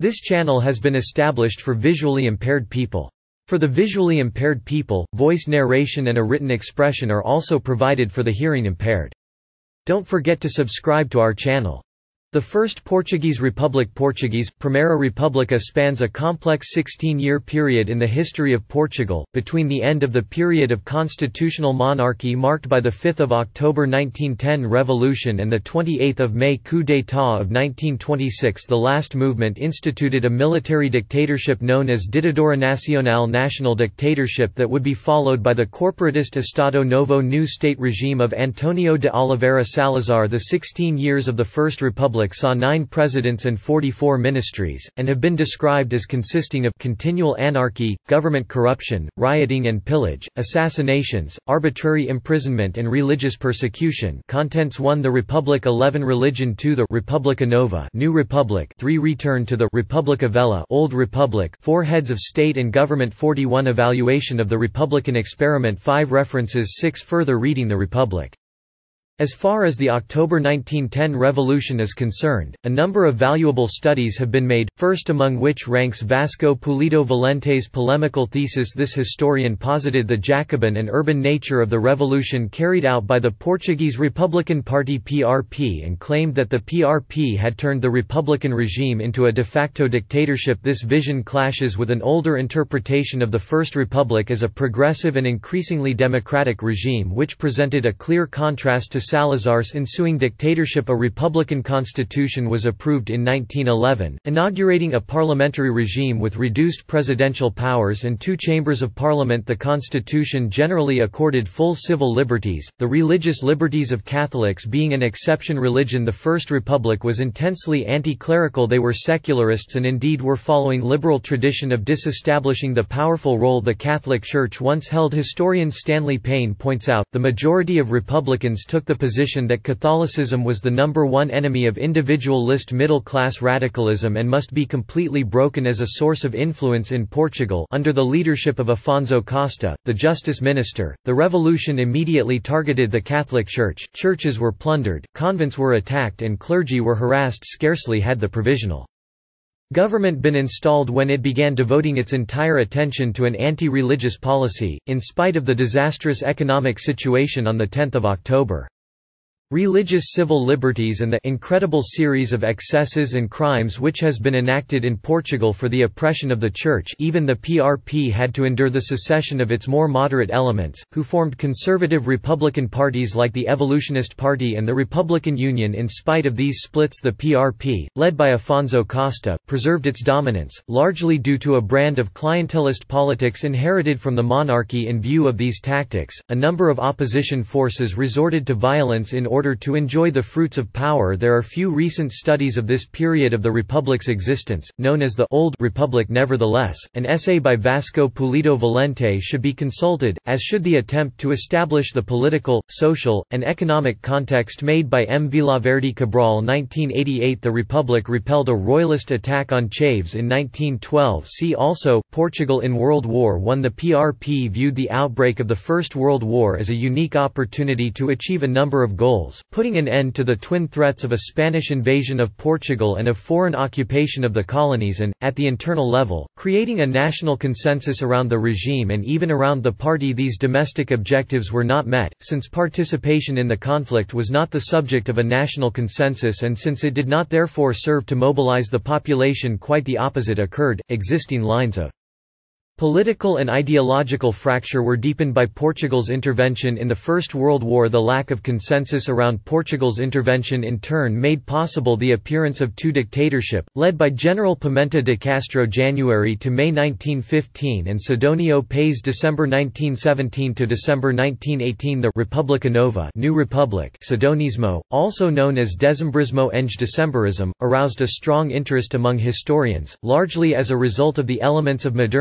This channel has been established for visually impaired people. For the visually impaired people, voice narration and a written expression are also provided for the hearing impaired. Don't forget to subscribe to our channel. The First Portuguese Republic Portuguese, Primeira República spans a complex 16-year period in the history of Portugal, between the end of the period of constitutional monarchy marked by the 5 October 1910 revolution and the 28 May coup d'état of 1926. The last movement instituted a military dictatorship known as Ditadura Nacional, national dictatorship that would be followed by the corporatist Estado Novo, new state regime of Antonio de Oliveira Salazar. The 16 years of the First Republic saw 9 presidents and 44 ministries, and have been described as consisting of continual anarchy, government corruption, rioting and pillage, assassinations, arbitrary imprisonment and religious persecution. Contents: 1. The Republic, 11. Religion, 2. The Republica Nova, New Republic, 3. Return to the Republica Velha, Old Republic, 4. Heads of state and government, 41. Evaluation of the Republican experiment, 5. References, 6. Further reading. The Republic. As far as the October 1910 revolution is concerned, a number of valuable studies have been made, first among which ranks Vasco Pulido Valente's polemical thesis. This historian posited the Jacobin and urban nature of the revolution carried out by the Portuguese Republican Party (PRP) and claimed that the PRP had turned the republican regime into a de facto dictatorship. This vision clashes with an older interpretation of the First Republic as a progressive and increasingly democratic regime, which presented a clear contrast to Salazar's ensuing dictatorship. A republican constitution was approved in 1911, inaugurating a parliamentary regime with reduced presidential powers and 2 chambers of parliament. The constitution generally accorded full civil liberties, the religious liberties of Catholics being an exception. Religion. The First Republic was intensely anti-clerical. They were secularists and indeed were following liberal tradition of disestablishing the powerful role the Catholic Church once held. Historian Stanley Payne points out, the majority of Republicans took the position that Catholicism was the number one enemy of individualist middle-class radicalism and must be completely broken. As a source of influence in Portugal under the leadership of Afonso Costa, the justice minister, the revolution immediately targeted the Catholic Church. Churches were plundered, convents were attacked and clergy were harassed. Scarcely had the provisional government been installed when it began devoting its entire attention to an anti-religious policy, in spite of the disastrous economic situation on 10 October. Religious civil liberties and the incredible series of excesses and crimes which has been enacted in Portugal for the oppression of the Church. Even the PRP had to endure the secession of its more moderate elements, who formed conservative republican parties like the Evolutionist Party and the Republican Union. In spite of these splits, the PRP, led by Afonso Costa, preserved its dominance, largely due to a brand of clientelist politics inherited from the monarchy. In view of these tactics, a number of opposition forces resorted to violence in order to enjoy the fruits of power. There are few recent studies of this period of the Republic's existence, known as the Old Republic. Nevertheless, an essay by Vasco Pulido Valente should be consulted, as should the attempt to establish the political, social, and economic context made by M. Villaverde Cabral. 1988. The Republic repelled a royalist attack on Chaves in 1912. See also, Portugal in World War I. The PRP viewed the outbreak of the First World War as a unique opportunity to achieve a number of goals, putting an end to the twin threats of a Spanish invasion of Portugal and of foreign occupation of the colonies and, at the internal level, creating a national consensus around the regime and even around the party. These domestic objectives were not met, since participation in the conflict was not the subject of a national consensus and since it did not therefore serve to mobilize the population. Quite the opposite occurred. Existing lines of political and ideological fracture were deepened by Portugal's intervention in the First World War. The lack of consensus around Portugal's intervention in turn made possible the appearance of 2 dictatorship, led by General Pimenta de Castro January to May 1915 and Sidonio Pais December 1917 to December 1918. The Republica Nova, New Republic, Sidonismo, also known as Dezembrismo and Decemberism, aroused a strong interest among historians, largely as a result of the elements of modernity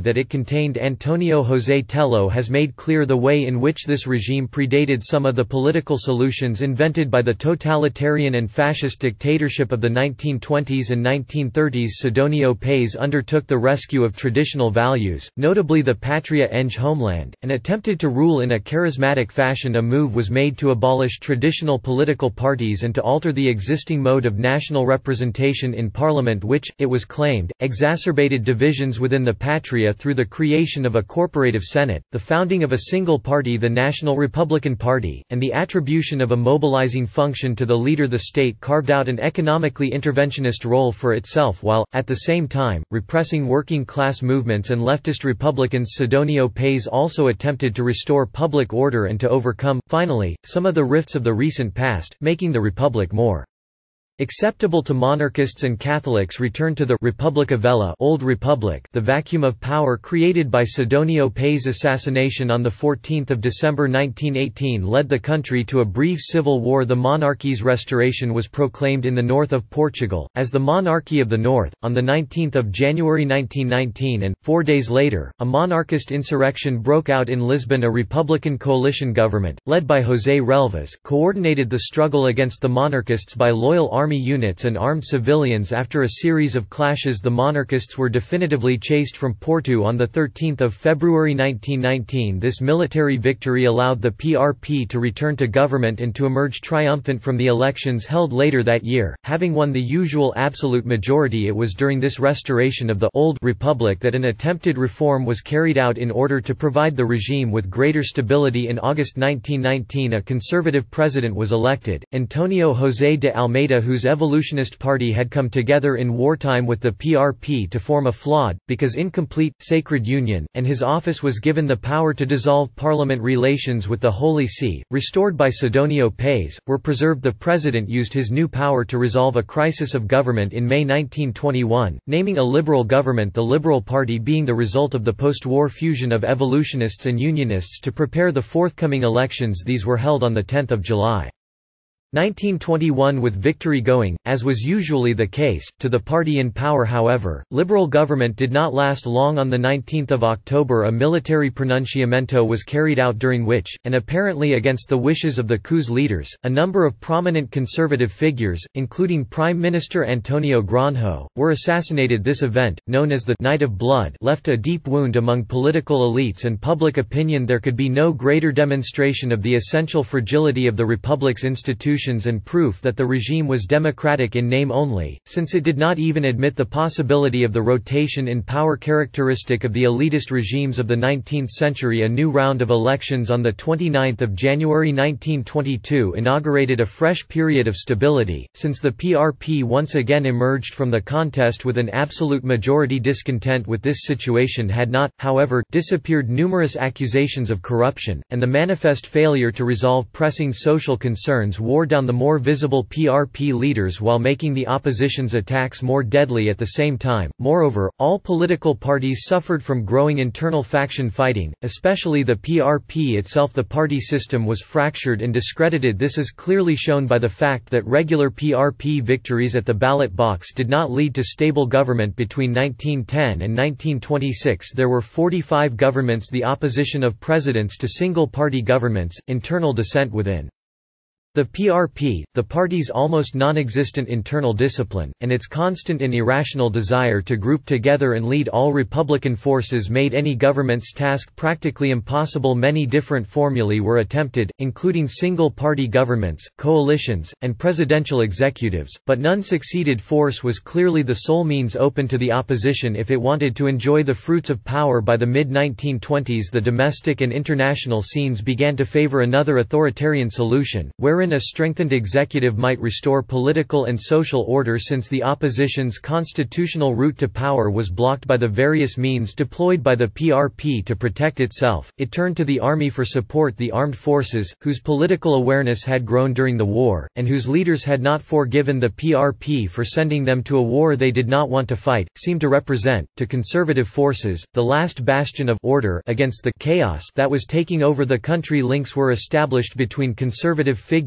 that it contained Antonio José Tello has made clear the way in which this regime predated some of the political solutions invented by the totalitarian and fascist dictatorship of the 1920s and 1930s. Sidonio Pais undertook the rescue of traditional values, notably the Patria Enge homeland, and attempted to rule in a charismatic fashion. A move was made to abolish traditional political parties and to alter the existing mode of national representation in parliament which, it was claimed, exacerbated divisions within the Patria through the creation of a corporative senate, the founding of a single party, the National Republican Party, and the attribution of a mobilizing function to the leader. The state carved out an economically interventionist role for itself while, at the same time, repressing working class movements and leftist Republicans. Sidonio Pais also attempted to restore public order and to overcome, finally, some of the rifts of the recent past, making the republic more acceptable to monarchists and Catholics. Returned to the Repubblica Vella, Old Republic. The vacuum of power created by Sidonio Pais' assassination on the 14th of December 1918 led the country to a brief civil war. The monarchy's restoration was proclaimed in the north of Portugal as the Monarchy of the North on the 19th of January 1919, and 4 days later, a monarchist insurrection broke out in Lisbon. A Republican coalition government, led by José Relvas, coordinated the struggle against the monarchists by loyal army units and armed civilians. After a series of clashes, the monarchists were definitively chased from Porto on 13 February 1919. This military victory allowed the PRP to return to government and to emerge triumphant from the elections held later that year, having won the usual absolute majority. It was during this restoration of the Old Republic that an attempted reform was carried out in order to provide the regime with greater stability. In August 1919, a conservative president was elected, Antonio José de Almeida, whose Evolutionist Party had come together in wartime with the PRP to form a flawed, because incomplete, sacred union, and his office was given the power to dissolve parliament. Relations with the Holy See, restored by Sidonio Pais, were preserved. The president used his new power to resolve a crisis of government in May 1921, naming a liberal government, the Liberal Party being the result of the post-war fusion of evolutionists and unionists to prepare the forthcoming elections. These were held on 10 July. 1921 with victory going, as was usually the case, to the party in power. However, liberal government did not last long. On 19 October a military pronunciamento was carried out during which, and apparently against the wishes of the coup's leaders, a number of prominent conservative figures, including Prime Minister Antonio Granjo, were assassinated. This event, known as the Night of Blood, left a deep wound among political elites and public opinion. There could be no greater demonstration of the essential fragility of the Republic's institutions and proof that the regime was democratic in name only, since it did not even admit the possibility of the rotation in power characteristic of the elitist regimes of the 19th century. A new round of elections on 29 January 1922 inaugurated a fresh period of stability, since the PRP once again emerged from the contest with an absolute majority. Discontent with this situation had not, however, disappeared. Numerous accusations of corruption, and the manifest failure to resolve pressing social concerns wore down the more visible PRP leaders while making the opposition's attacks more deadly at the same time. Moreover, all political parties suffered from growing internal faction fighting, especially the PRP itself. The party system was fractured and discredited. This is clearly shown by the fact that regular PRP victories at the ballot box did not lead to stable government. Between 1910 and 1926 there were 45 governments, the opposition of presidents to single-party governments, internal dissent within the PRP, the party's almost non-existent internal discipline, and its constant and irrational desire to group together and lead all Republican forces made any government's task practically impossible. Many different formulae were attempted, including single-party governments, coalitions, and presidential executives, but none succeeded. Force was clearly the sole means open to the opposition if it wanted to enjoy the fruits of power. By the mid-1920s the domestic and international scenes began to favor another authoritarian solution, wherein a strengthened executive might restore political and social order. Since the opposition's constitutional route to power was blocked by the various means deployed by the PRP to protect itself, it turned to the army for support. The armed forces, whose political awareness had grown during the war, and whose leaders had not forgiven the PRP for sending them to a war they did not want to fight, seemed to represent, to conservative forces, the last bastion of order against the chaos that was taking over the country. Links were established between conservative figures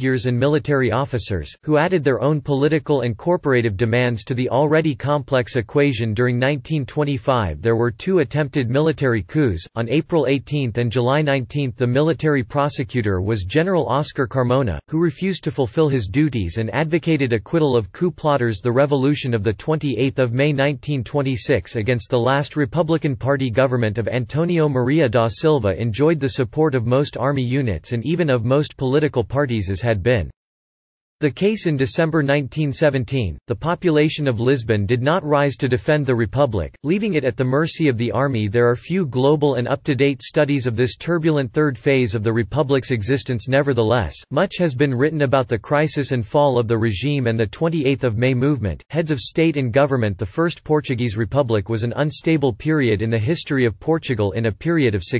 figures and military officers, who added their own political and corporative demands to the already complex equation. During 1925 there were 2 attempted military coups. On April 18 and July 19 the military prosecutor was General Oscar Carmona, who refused to fulfill his duties and advocated acquittal of coup plotters. The revolution of 28 May 1926 against the last Republican Party government of Antonio Maria da Silva enjoyed the support of most army units and even of most political parties, as had been the case in December 1917. The population of Lisbon did not rise to defend the Republic, leaving it at the mercy of the army. There are few global and up-to-date studies of this turbulent third phase of the Republic's existence. Nevertheless, much has been written about the crisis and fall of the regime and the 28th of May movement. Heads of state and government. The First Portuguese Republic was an unstable period in the history of Portugal. In a period of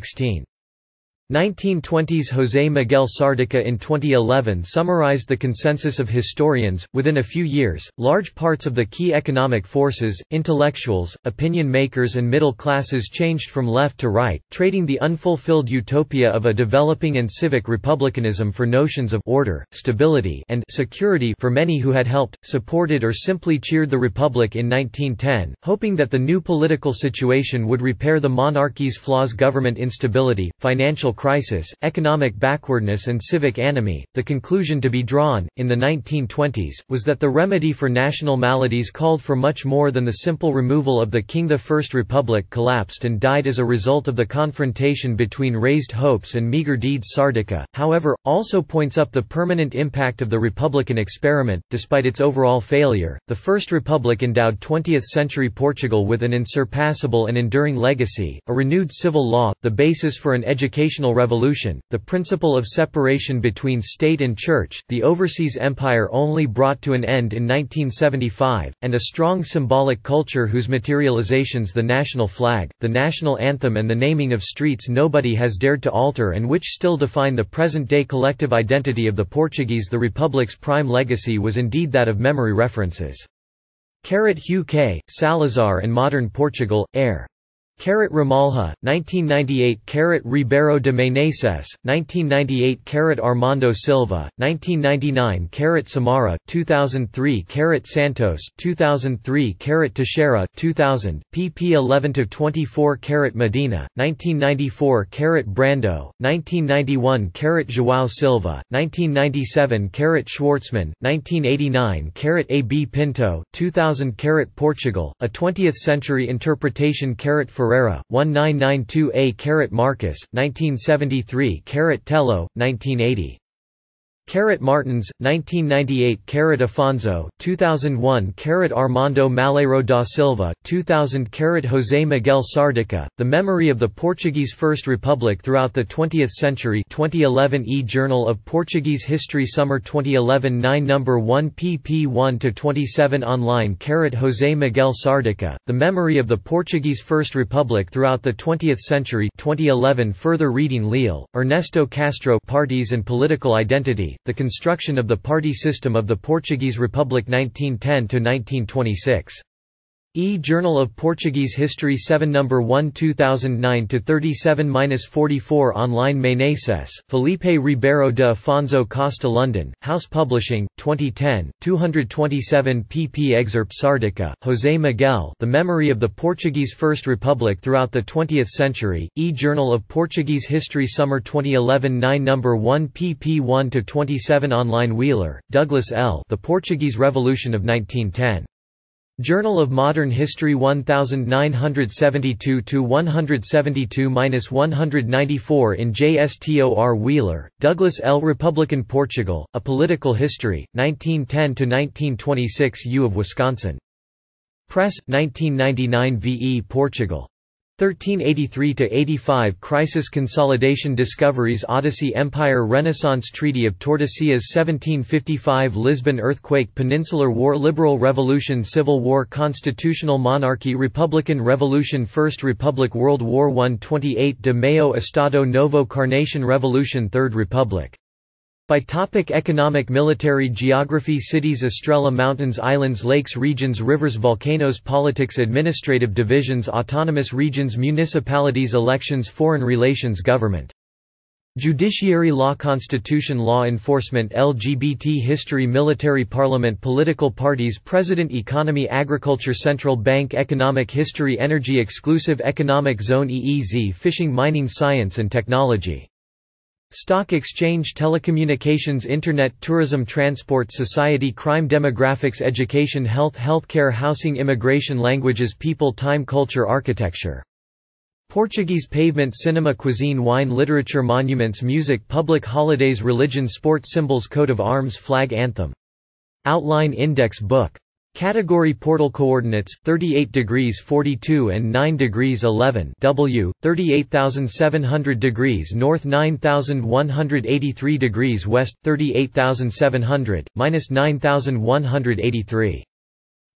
1920s, José Miguel Sardica in 2011 summarized the consensus of historians. Within a few years, large parts of the key economic forces, intellectuals, opinion makers and middle classes changed from left to right, trading the unfulfilled utopia of a developing and civic republicanism for notions of order, stability and security for many who had helped, supported or simply cheered the Republic in 1910, hoping that the new political situation would repair the monarchy's flaws: government instability, financial crisis, economic backwardness and civic anomie. The conclusion to be drawn, in the 1920s, was that the remedy for national maladies called for much more than the simple removal of the king. The First Republic collapsed and died as a result of the confrontation between raised hopes and meager deeds. Sardica, however, also points up the permanent impact of the Republican experiment. Despite its overall failure, the First Republic endowed 20th-century Portugal with an unsurpassable and enduring legacy: a renewed civil law, the basis for an educational revolution, the principle of separation between state and church, the overseas empire only brought to an end in 1975, and a strong symbolic culture whose materializations, the national flag, the national anthem and the naming of streets, nobody has dared to alter and which still define the present-day collective identity of the Portuguese. The Republic's prime legacy was indeed that of memory references. Hugh K. Salazar and Modern Portugal, Air. Ramalha, 1998. Ribeiro de Meneses, 1998. Armando Silva, 1999. Samara, 2003. Santos, 2003. Teixeira, 2000. pp 11–24. Medina, 1994. Brando, 1991. João Silva, 1997. Schwartzman, 1989. A. B. Pinto, 2000. Portugal, a 20th-century interpretation. Ferreira, 1992a. Marcus, 1973. Tello, 1980. Martins, 1998. Afonso, 2001. Armando Malheiro da Silva, 2000. José Miguel Sardica, The Memory of the Portuguese First Republic Throughout the 20th Century, 2011. E-Journal of Portuguese History, Summer 2011, 9 No. 1 pp 1–27 online. José Miguel Sardica, The Memory of the Portuguese First Republic Throughout the 20th Century, 2011. Further reading. Leal, Ernesto Castro, Parties and Political Identity, The Construction of the Party System of the Portuguese Republic, 1910–1926. E-Journal of Portuguese History, 7 No. 1 2009–37–44 online. Meneses, Felipe Ribeiro de Afonso Costa, London, House Publishing, 2010, 227 pp. Excerpt. Sardica, José Miguel, The Memory of the Portuguese First Republic Throughout the 20th Century, E-Journal of Portuguese History, Summer 2011, 9 No. 1 pp 1–27 online. Wheeler, Douglas L. The Portuguese Revolution of 1910. Journal of Modern History, 1972–172–194 in JSTOR. Wheeler, Douglas L. Republican Portugal, A Political History, 1910–1926. U of Wisconsin Press, 1999. VE Portugal. 1383–85 Crisis Consolidation Discoveries Odyssey Empire Renaissance Treaty of Tordesillas 1755 Lisbon Earthquake Peninsular War Liberal Revolution Civil War Constitutional Monarchy Republican Revolution First Republic World War I 28 de Mayo Estado Novo Carnation Revolution Third Republic. By topic: economic, military, geography, cities, Estrella, mountains, islands, lakes, regions, rivers, volcanoes, politics, administrative divisions, autonomous regions, municipalities, elections, foreign relations, government. Judiciary law constitution law enforcement LGBT history military parliament political parties president economy agriculture central bank economic history energy exclusive economic zone EEZ fishing mining science and technology stock exchange telecommunications internet tourism transport society crime demographics education health healthcare housing immigration languages people time culture architecture Portuguese pavement cinema cuisine wine literature monuments music public holidays religion sport symbols coat of arms flag anthem outline index book category portal coordinates 38 degrees 42 and 9 degrees 11 W 38700 degrees north 9183 degrees west 38700 -9183